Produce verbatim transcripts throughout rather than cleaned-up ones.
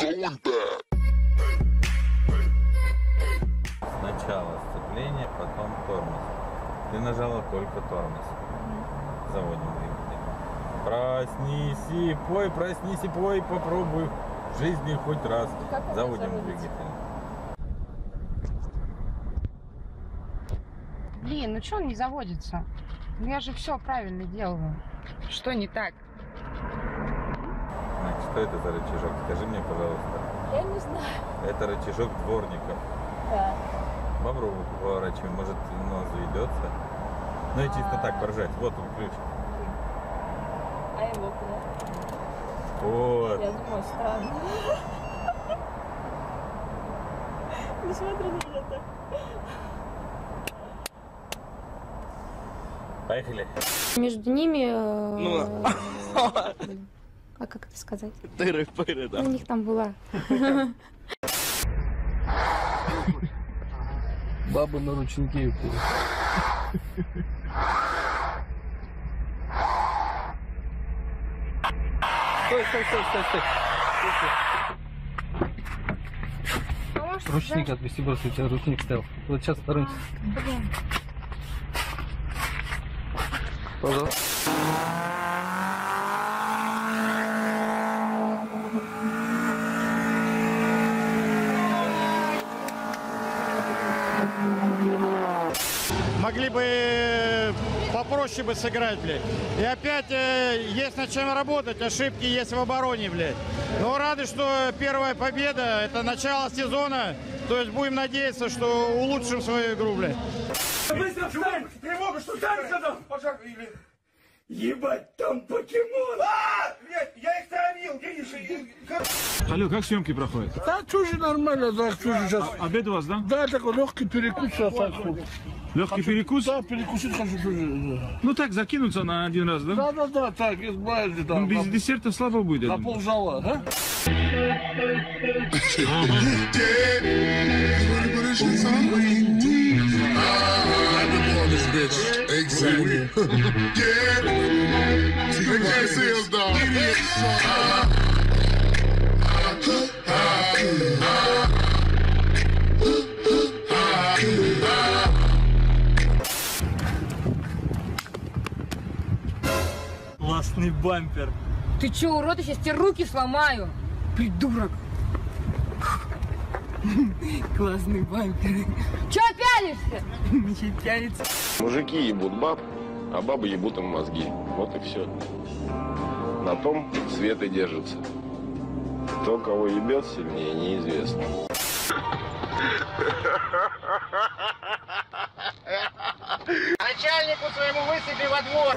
Сначала сцепление, потом тормоз. Ты нажала только тормоз. Заводим двигатель. Проснись и пой, проснись и пой, попробуй в жизни хоть раз. Заводим двигатель. Блин, ну что он не заводится? Ну я же все правильно делаю. Что не так? Значит, что это за рычажок? Скажи мне, пожалуйста. Я не знаю. Это рычажок дворников. Да. Боброву поворачиваем, может нос заведется. Ну и чисто так поржать. Вот он ключ. А его куда? Вот. Я думаю, странно. Не смотри на меня так. Поехали. Между ними... Ну, а как это сказать? Тыры-пыры, да. У них там была. Баба на ручнике. Стой, стой, стой, стой, стой. Ручник отвести просто, у тебя ручник стоял. Вот сейчас сторонитесь. Блин. Пожалуйста. Могли бы попроще бы сыграть, блядь. И опять э, есть над чем работать, ошибки есть в обороне, блядь. Но рады, что первая победа, это начало сезона. То есть будем надеяться, что улучшим свою игру, блядь. Быстро встань! Тревога, что встань, сказал! Пожар или... Ебать, там покемон! А! Блядь, я их травил, видишь? Алло, как съемки проходят? Да, чужие нормально, да, чужие сейчас. А, обед у вас, да? Да, такой легкий перекус сейчас. Легкий перекус? Да, перекусить хочу чужие. Ну так, закинуться на один раз, да? Да, да, да, так, избавили, да. Ну, без на, десерта слабо будет. на ползала, а? Exactly. Yeah. See, they can't see us, dog. Классный бампер. Ты че, урод, я сейчас тебе руки сломаю. Придурок. Классный бампер. Че пялишься? Не пялится. Мужики ебут баб, а бабы ебут им мозги. Вот и все. На том свет и держится. Кто кого ебет сильнее, неизвестно. Начальнику своему высыпи во двор.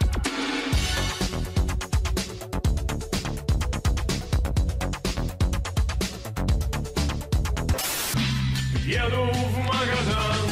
Еду в магазин.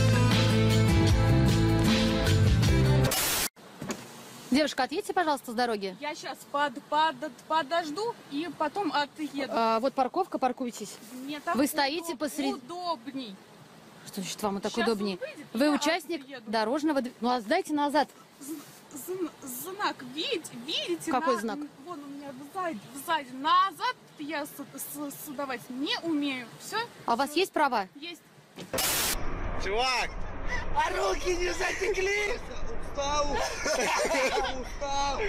Девушка, отъедьте, пожалуйста, с дороги. Я сейчас под, под, подожду и потом отъеду. А, вот парковка, паркуйтесь. Мне так Вы стоите удоб- посреди... удобней. Что значит вам так Сейчас удобнее? он выйдет, Вы я участник отъеду. дорожного движения. Ну, а сдайте назад. Зн- знак, видите, видите? Какой на- знак? Вон у меня сзади, сзади. Назад я с, с- сдавать не умею. Все? А у вас есть права? Есть. Чувак! А руки не затекли! Устал! Устал!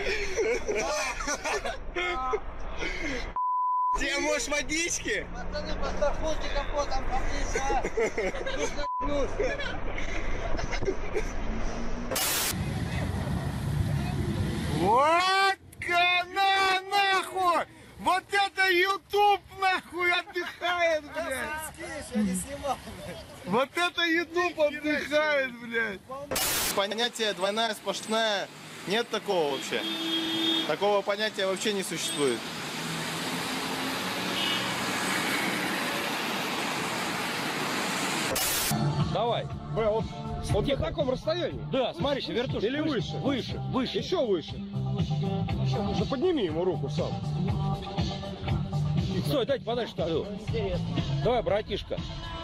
Тебе можешь водички? Пацаны, пострахуйте капотом поближе, а! Нужно Вот на нахуй! Вот это YouTube нахуй отдыхает, блядь! Я не снимал, Вот это YouTube отдыхает, блядь! Понятие двойная сплошная нет такого вообще. Такого понятия вообще не существует. Давай. Б, вот, вот на таком расстоянии? Да, смотри, вертушка. Или выше? Выше, выше. Еще выше. Да подними ему руку сам. Стой, дайте подальше туда. Давай, братишка.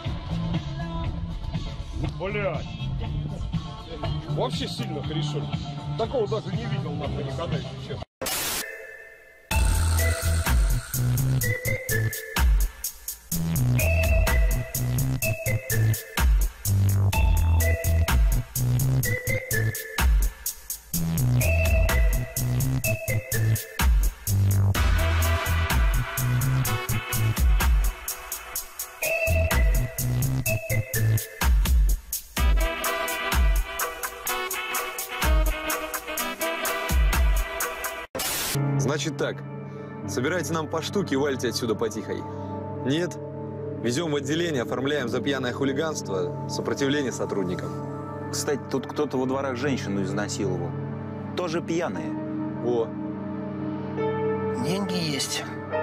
Блядь. Вообще сильно хорошо. Такого даже не видел нахуй никогда, если честно. Значит так, собирайте нам по штуке и валите отсюда потихой. Нет? Везем в отделение, оформляем за пьяное хулиганство, сопротивление сотрудникам. Кстати, тут кто-то во дворах женщину изнасиловал. Тоже пьяные. О. Деньги есть.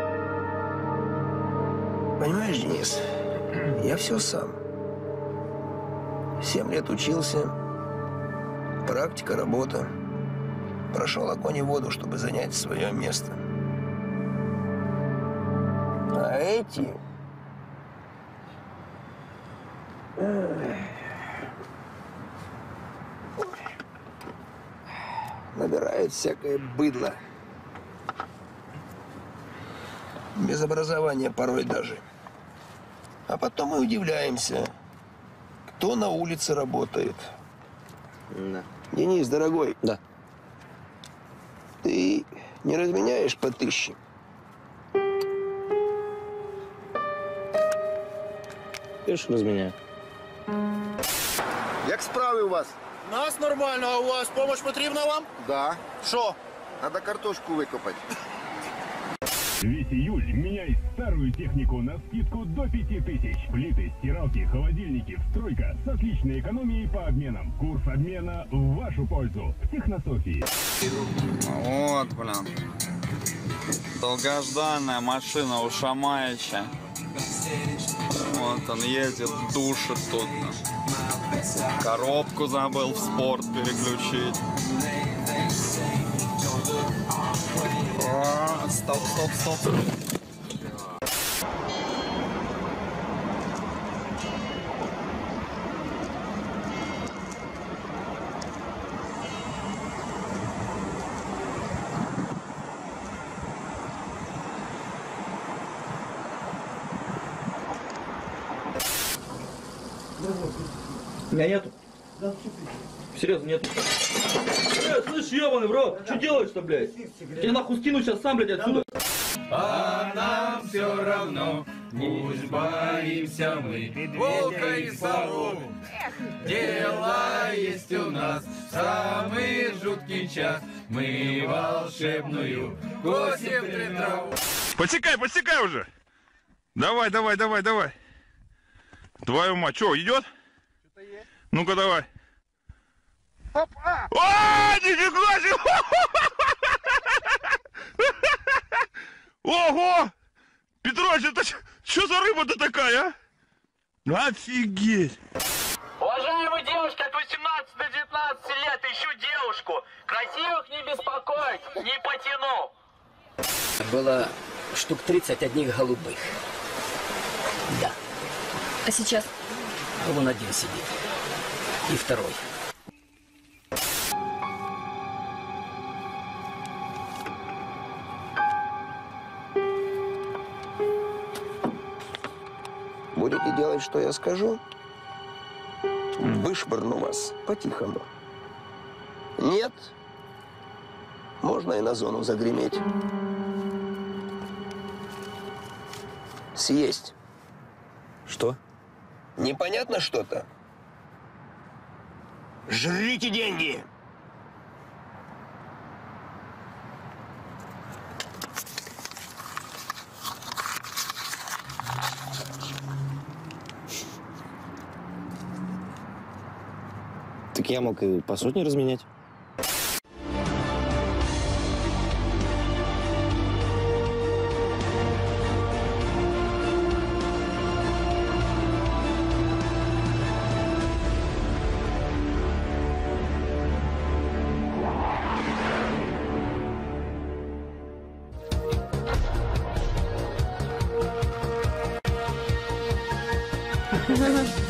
Понимаешь, Денис, я все сам. Семь лет учился, практика, работа. Прошел огонь и воду, чтобы занять свое место. А эти... набирают всякое быдло. Без образования порой даже. А потом мы удивляемся, кто на улице работает. Да. Денис, дорогой. Да. Ты не разменяешь по тысяче? Конечно, разменяю. Як справи у вас? Нас нормально, а у вас помощь потрібна вам? Да. Що? Надо картошку выкопать. Весь июль меняй старую технику на скидку до пяти тысяч. Плиты, стиралки, холодильники, стройка с отличной экономией по обменам. Курс обмена в вашу пользу. В Технософии. Вот, блин. Долгожданная машина у Шамаича. Вот он едет, душит тут. Коробку забыл в спорт переключить. О, стоп, стоп, стоп. Меня нету. Серьезно, нету. Э, слышь, ебаный, бро, что делаешь-то, блядь? Я нахуй скину сейчас сам, блядь, отсюда. А нам все равно, пусть боимся мы волка и сову. Дело есть у нас в самый жуткий час. Мы волшебную косим три траву. Подсекай, подсекай уже. Давай, давай, давай, давай. Твою мать, что, идет? Ну-ка, давай. Опа! О, нифига себе! Ого! Петрович, это что за рыба-то такая, а? Офигеть! Уважаемая девушка от восемнадцати до девятнадцати лет, ищу девушку. Красивых не беспокоить, не потяну. Было штук тридцать одних голубых. Да. А сейчас? Вон один сидит. И второй. Будете делать, что я скажу? Вышвырну вас по-тихому. Нет? Можно и на зону загреметь. Съесть. Что? Непонятно что-то? Жрите деньги! Так я мог и по сотне разменять. Ha ha ha.